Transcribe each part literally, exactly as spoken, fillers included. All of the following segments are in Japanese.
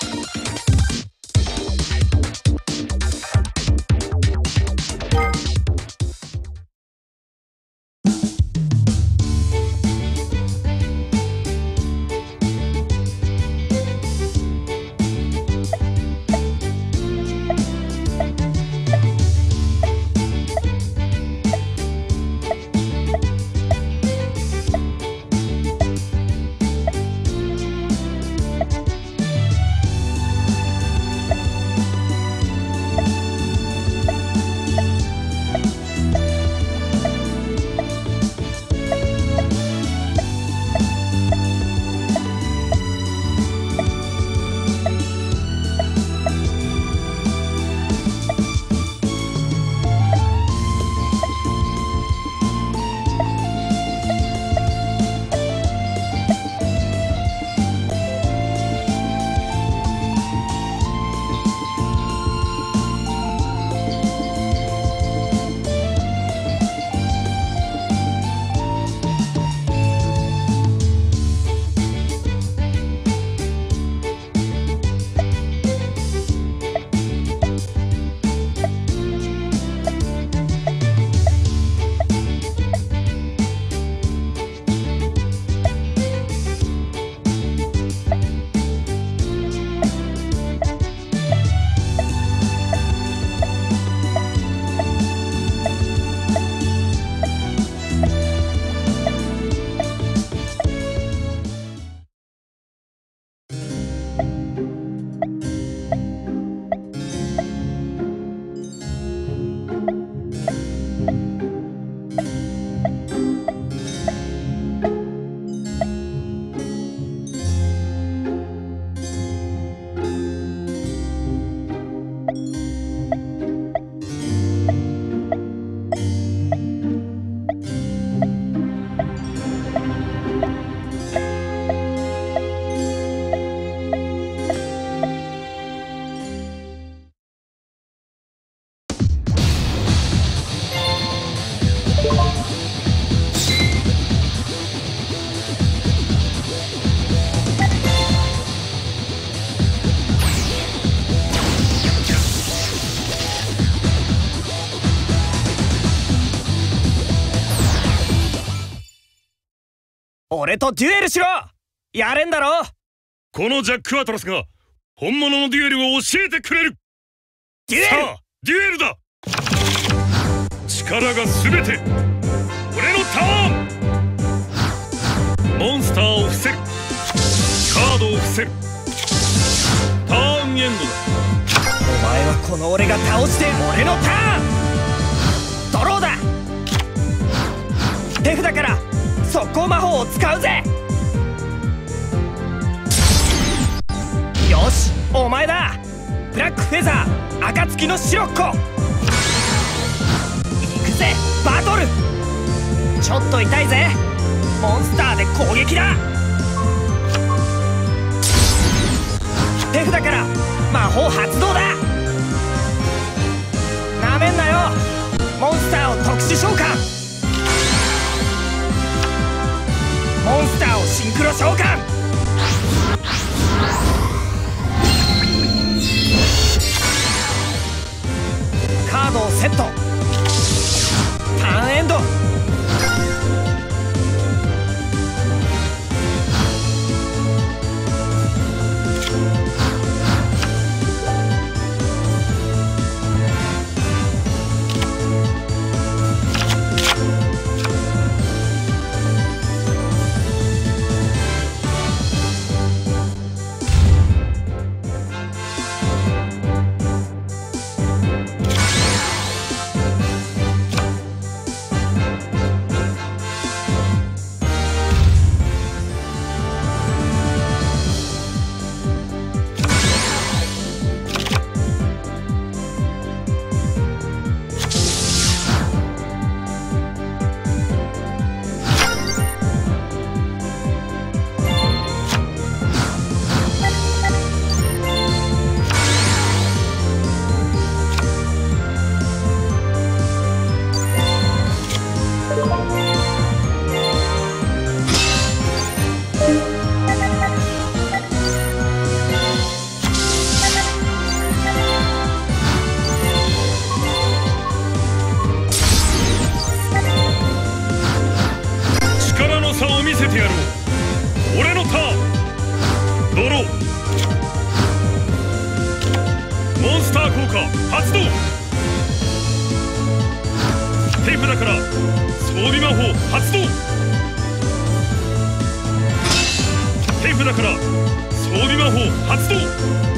俺とデュエルしろ。やれんだろ。 このジャック・アトラスが本物のデュエルを教えてくれる。 デュエル、 さあデュエルだ。力が全て俺のターン。モンスターを伏せる。カードを伏せる。ターンエンドだ。 お前はこの俺が倒して俺のターン。ドローだ。手札から速攻魔法を使うぜ。よし、お前だ。ブラックフェザー暁のシロッコ。行くぜバトル。ちょっと痛いぜ。モンスターで攻撃だ。手札から魔法発動だ。なめんなよ。モンスターを特殊召喚。モンスターをシンクロ召喚。カードをセット。ターンエンド。 果発動。手札から装備魔法発動。手札から装備魔法発動。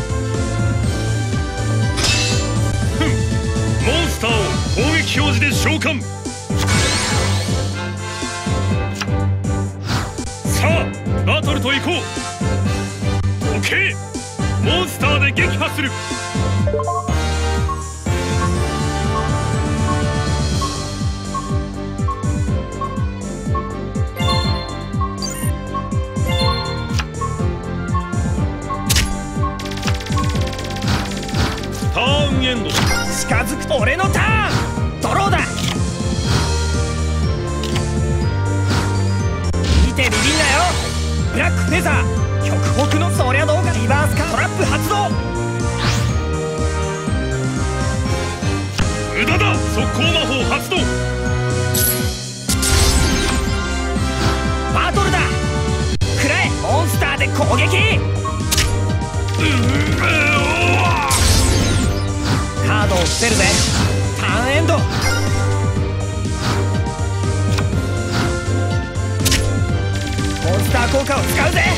ふん、モンスターを攻撃表示で召喚。さあバトルと行こう。オッケー、モンスターで撃破する。ターンエンド。 近づくと俺のターン。ドローだ。見てビビんなよ。ブラックフェザー極北のそりゃどうか。リバースカトラップ発動。 無駄だ。速攻魔法発動。 バトルだ。くらえモンスターで攻撃。カードを伏せるぜ。ターンエンド。モンスター効果を使うぜ。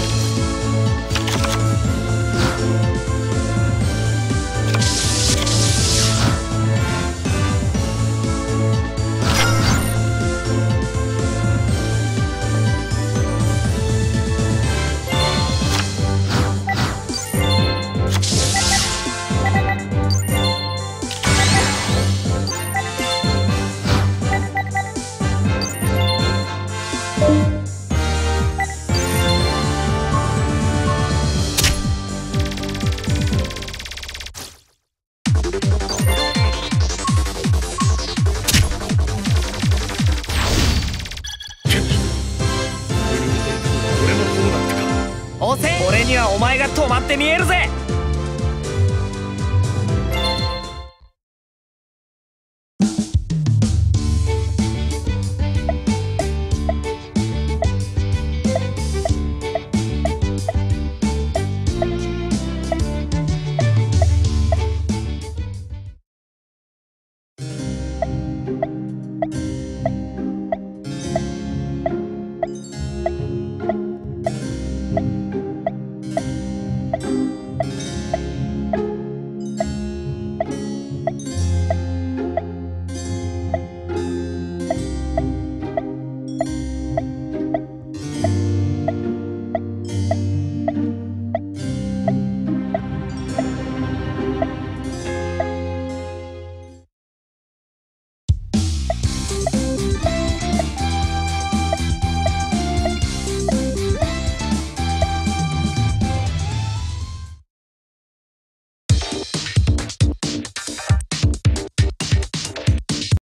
押せ。俺にはお前が止まって見えるぜ。